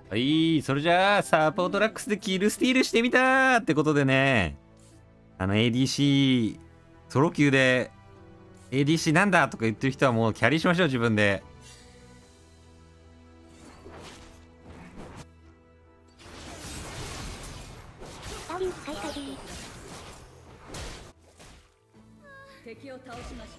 はい、それじゃあ、サポートラックスでキルスティールしてみたってことでね、ADC、ソロ級で、ADC なんだとか言ってる人はもうキャリーしましょう、自分で。 敵を倒しました。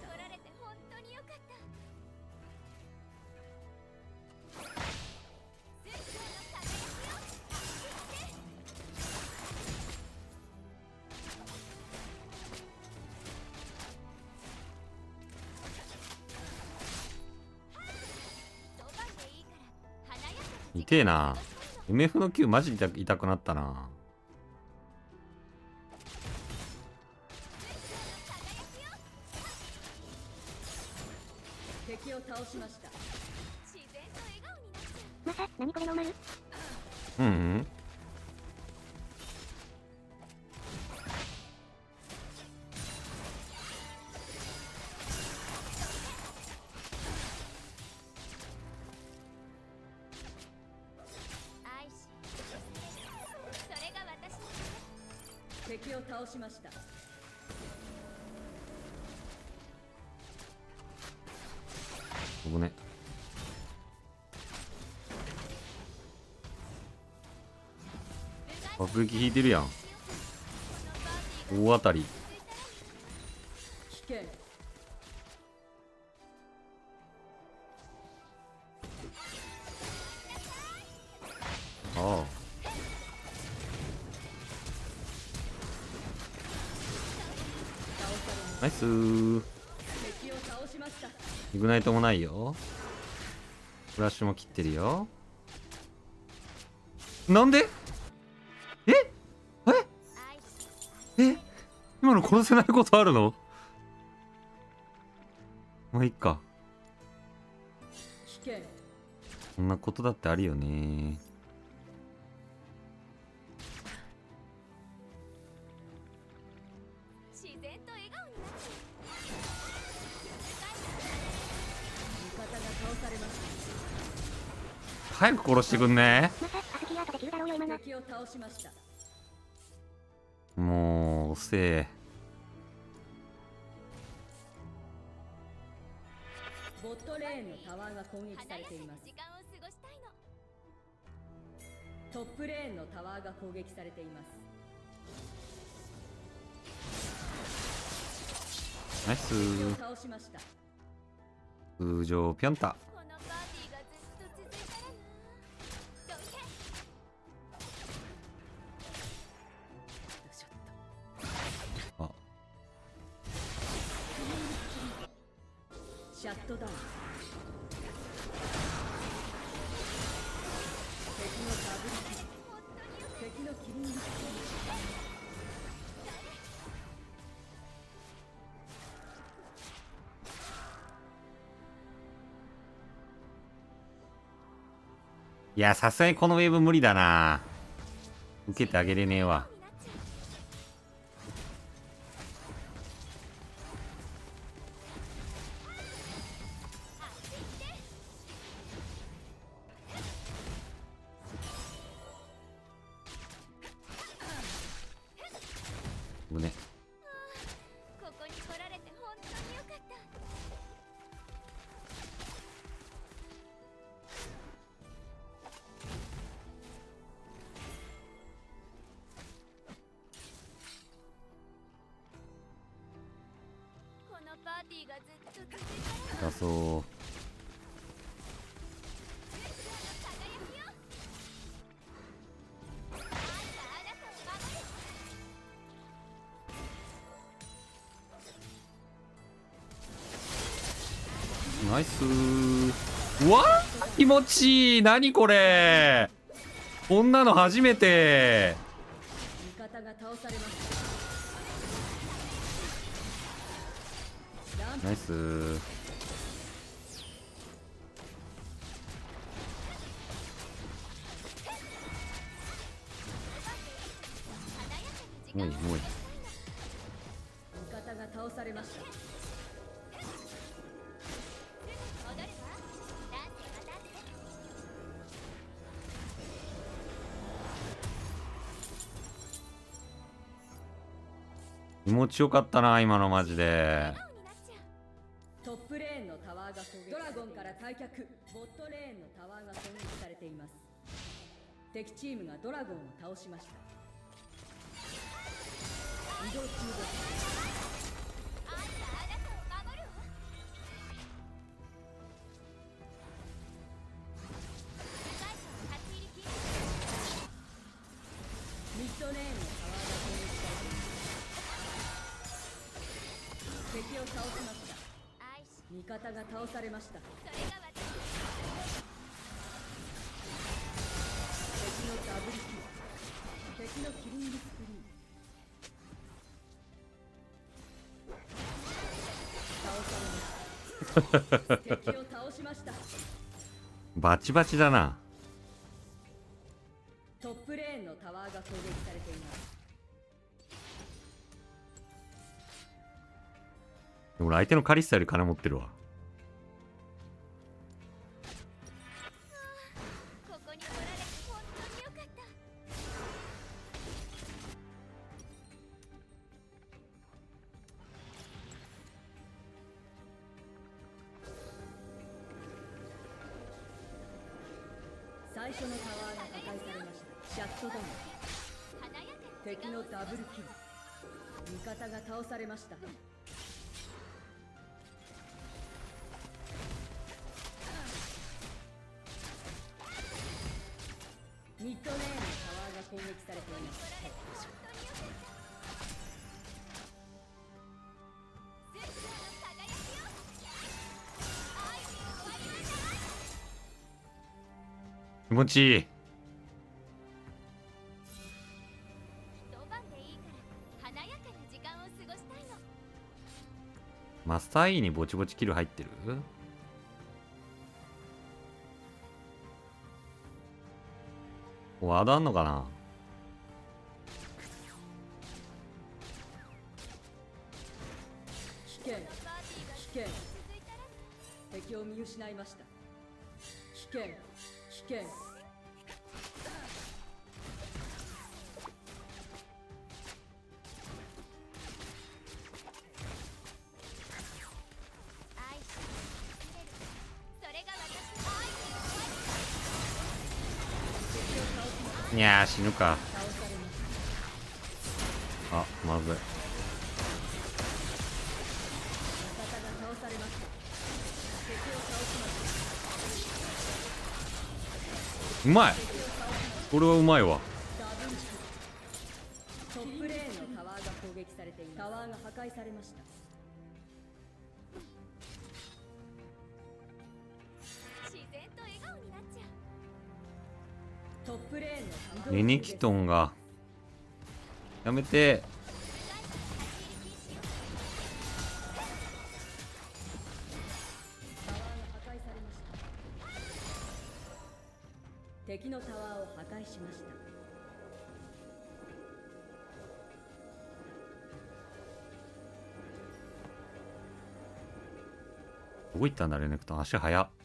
痛えな。MF の Q マジ痛くなったな。 敵を倒しました。 まさ、何これノーマル？ うんうん。 敵を倒しました。 危ね。爆撃引いてるやん。大当たり。 危険。 ああ。ナイスー。 敵を倒しました。 イグナイトもないよ。フラッシュも切ってるよ。なんでえ今の殺せないことあるの？まあいいか。 危険。 こんなことだってあるよね。 自然と笑顔になって味方が倒されまし早く殺してくんね。 まさ、アスキーアートで9だろうよ今の。 た。敵を倒しました。 もう遅え。 ボットレーンのタワーが攻撃されています。トップレーンのタワーが攻撃されています。 ナイス敵をー。 倒しました。 通常ピョンタ。あ、 シャットダウン。敵のダブルキル。敵のキリング。 いや、さすがにこのウェーブ無理だな。受けてあげれねえわ。胸。 ここに来られて本当によかった。このパーティーがずっと続いたらだそう。ナイスー。うわー気持ちいい。何これ。こんなの初めて。 味方が倒されました。 ナイスー。もういいもういい。 味方が倒されました。 踊るわ。ダンスまた後で。 気持ちよかったな今のマジで。 笑顔になっちゃう。 トップレーンのタワーが攻撃。ドラゴンから退却。ボットレーンのタワーが攻撃されています。敵チームがドラゴンを倒しました。移動中です。 あなたを守るわ。最初の立ち入り禁止。 ミッドレーンのタワーが攻撃されています。敵を倒しました。 愛し、 味方が倒されました。 それが私。 敵のダブルキル。敵のキリングスクリーン。倒されました。敵を倒しました。 バチバチだな。 トップレーンのタワーが攻撃されています。 俺相手のカリッサより金持ってるわ。 ここに来られて本当によかった。 最初のタワーが破壊されました。シャットダウン。 華やかな敵のダブルキル。味方が倒されました。ミッドレーンのタワーが攻撃されています。 本当によかった。スーツの輝きよ。愛に終わりはない。 気持ちいい。 一晩でいいから華やかな時間を過ごしたいの。 マスター E にぼちぼちキル入ってる。ワードあんのかな。 危険。 パーティーが危険。 続いたら敵を見失いました。危険。危険。 愛し、溢れる。それが私の愛に終わ敵を倒しました。 いやー死ぬか。 倒されました。 あまずい。 味方が倒されました。敵を倒しました。 うまい。これはうまいわ。 ダブルキル。トップレーンのタワーが攻撃されています。タワーが破壊されました。 自然と笑顔になっちゃう。 トップレーンのタワーレネキトンがやめて。 タワーが破壊されました。敵のタワーを破壊しました。 どこ行ったんだレネクトン。足速っ。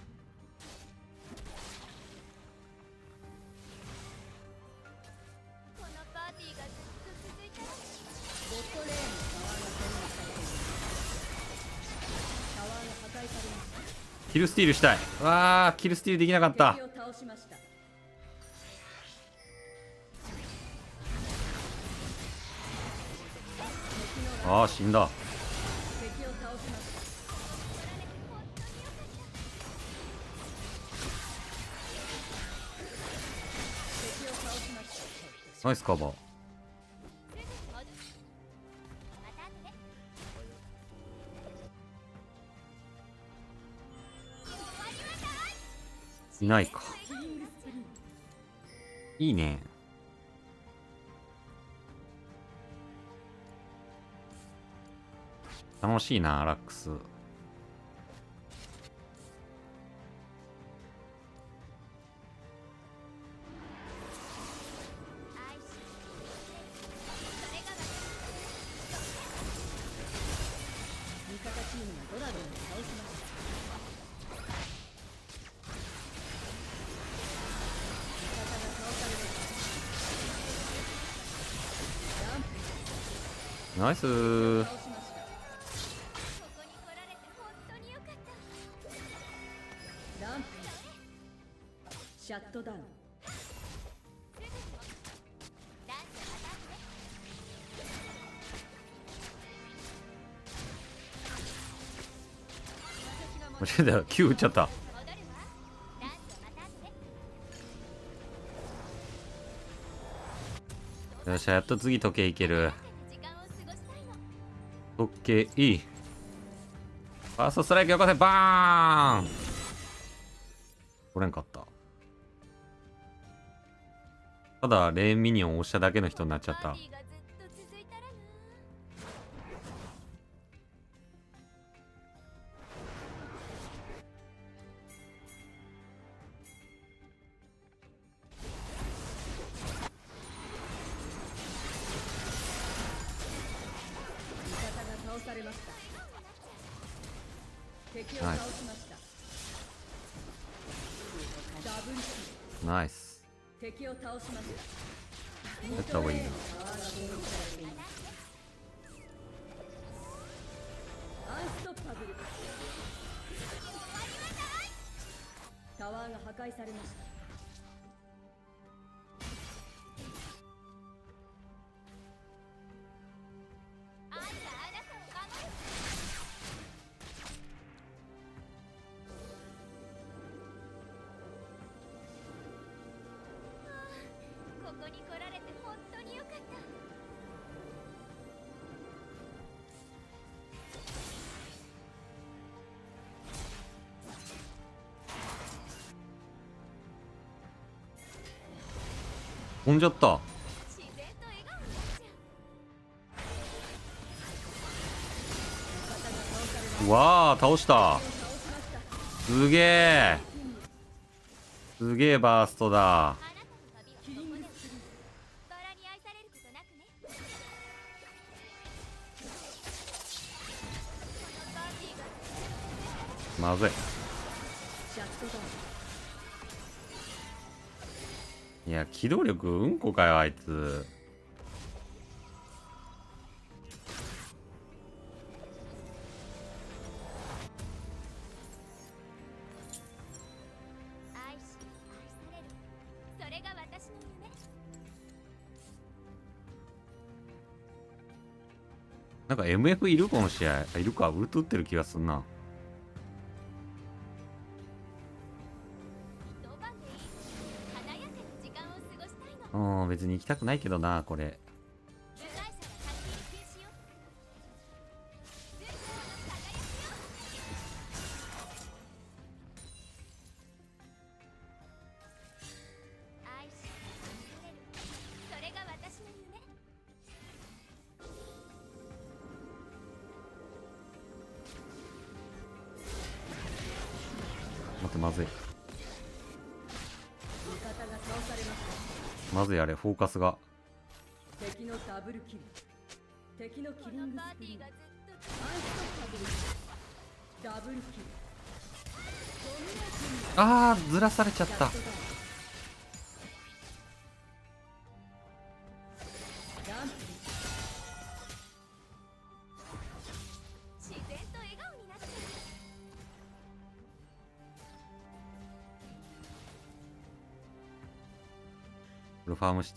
このパーティーがずっと続いたらボットレーンのタワーが攻撃されています。タワーが破壊されました。 キルスティールしたい。わーキルスティールできなかった。 敵を倒しました。 ああ死んだ。 敵を倒しました。敵を倒しました。 ナイスカバー。 すぐに戻る。また後で。終わりはない。 いないか。 キリングスプリング。 いいね。楽しいなラックス。 愛し、それが私。 味方チームがドラゴンを倒しました。味方が倒されました。ジャンプ。 ナイスー。 倒しました。 ここに来られて本当によかったランプシャットダウン。 すぐにダンスまた後ね間違えた、Q 打っちゃった。 戻るわダンスまた後ねよっしゃ、やっと次時計いける。 時間を過ごしたいの時計いい。ファーストストライクよこせ、バーン。取れんかった。ただレーンミニオンを押しただけの人になっちゃった。 パーティーがずっと続いたらな味方が倒されました。敵を倒しました。ダブルキル。 ナイス。 敵を倒しました。 やった方がいいな。 アンストッパブル。タワーが破壊されました。 あんたあなたを守るここに来られて本当によかった飛んじゃった。 自然と笑顔になっちゃううわあ、倒した。すげえ。すげえバーストだ。 あなたの旅はここでバラに愛されることなくねこのパーティーがまずい。 シャットダウン。 いや、機動力うんこかよ、あいつ。 愛し愛されるそれが私の夢なんか MF いるこの試合。あいるか、ウルト打ってる気がすんな。 一晩でいい華やかな時間を過ごしたいのうん、別に行きたくないけどな、これ。 主催者が勝手に禁止よずっと輝くよ愛し愛されるそれが私の夢待って、まずい。 味方が倒されましまずい、あれ、フォーカスが。 た。敵のダブルキル。敵のキこリングのパーティースプリング。アンがずっとストッパブル。ダブルキル。 あー、ずらされちゃった。 シャットダウン。ランプ自然と笑顔になっちゃうこれファームして。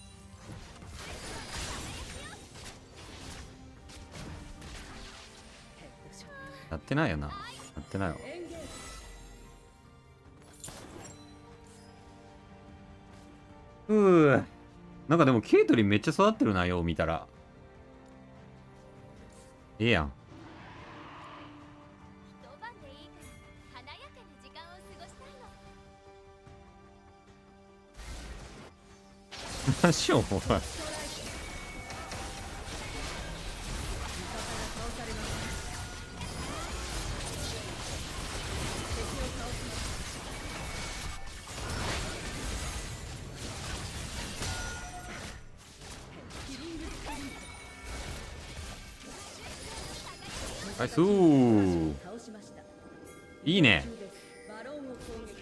やってないよな。やってないわ。 エンゲージ。 なんかでもケイトリンめっちゃ育ってるな、よう見たら。ええやん。 一晩でいいから華やかな時間を過ごしたいの何しよう、お前。ナイスー。 倒しました。 いいね。 バロンを攻撃。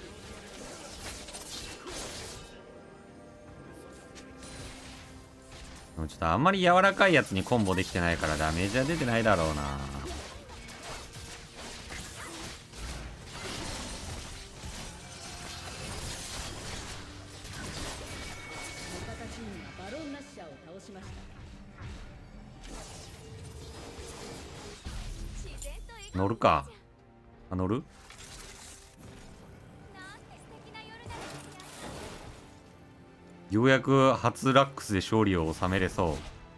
もちょっとあんまり柔らかいやつにコンボできてないからダメージは出てないだろうな。 味方チームがバロンナッシャーを倒しました。 自然と笑顔乗るか。あ、乗る？ なんて素敵な夜なんですよ。 ようやく初ラックスで勝利を収めれそう。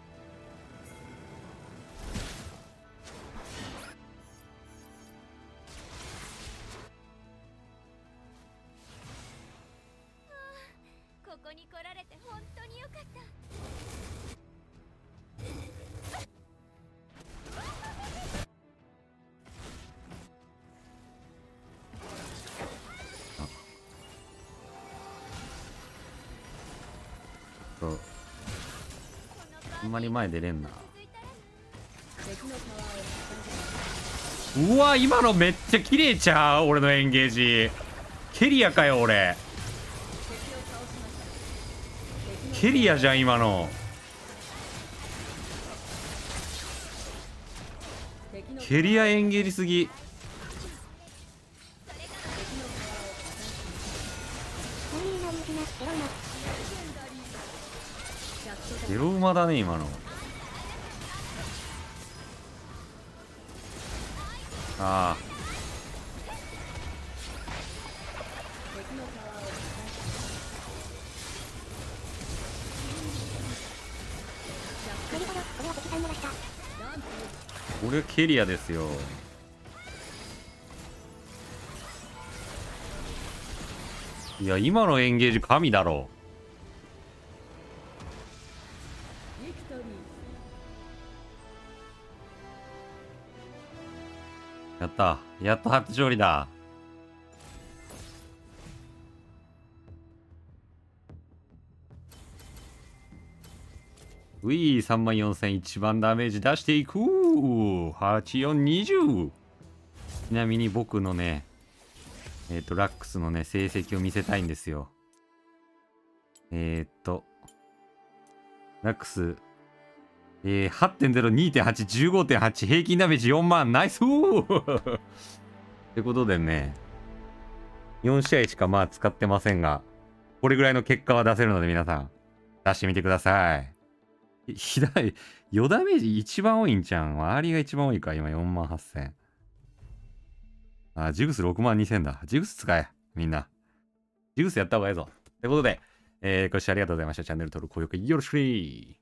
ここに来られて本当によかった。 そう。 このあんまり前出れんな。 続いたら敵のタワーを破壊しうわ、今のめっちゃ綺麗ちゃう？俺のエンゲージ。ケリアかよ、俺。 敵を倒しました。 ケリアじゃん、今の。 敵のケリアエンゲージすぎ。 何になりしな、エロいな。 ゼロ馬だね、今の。ああ。 敵のタワーを破壊しメリトロ、これは敵さん漏らした。 ランプ俺はケリアですよ。いや、今のエンゲージ神だろ。 ビクトリー。 やった。やっと初勝利だ。ういー、34000一番ダメージ出していく。8420。ちなみに僕のね、ラックスのね、成績を見せたいんですよ。ラックス、8.0、2.8、15.8、平均ダメージ4万、ナイスってことでね、4試合しかまあ使ってませんが、これぐらいの結果は出せるので皆さん、出してみてください。左、4ダメージ一番多いんちゃうん？周りが一番多いか、今4万8000。あ、ジグス6万2000だ。ジグス使え、みんな。ジグスやった方がいいぞ。ということで、ご視聴ありがとうございました。チャンネル登録、高評価よろしくね。